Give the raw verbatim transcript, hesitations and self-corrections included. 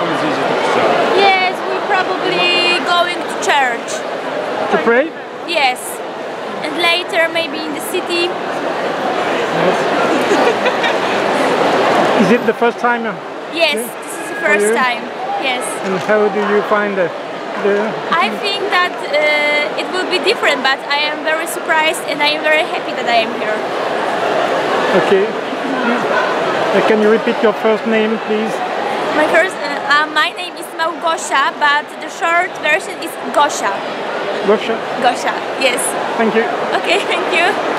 Yes, we're probably going to church. To pray? Yes. And later maybe in the city. Is it the first time? uh, Yes, Yeah. this is the first you? time. Yes. And how do you find the... the I think that uh, it will be different, but I am very surprised and I am very happy that I am here. okay. Uh, can you repeat your first name, please? My first, uh, uh, my name is Goscha, but the short version is Goscha. Goscha. Goscha, yes. Thank you. Okay, thank you.